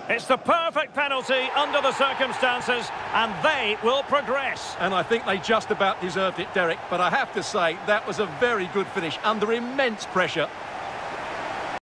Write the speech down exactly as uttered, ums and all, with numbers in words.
It's the perfect penalty under the circumstances, and they will progress. And I think they just about deserved it, Derek, but I have to say that was a very good finish under immense pressure.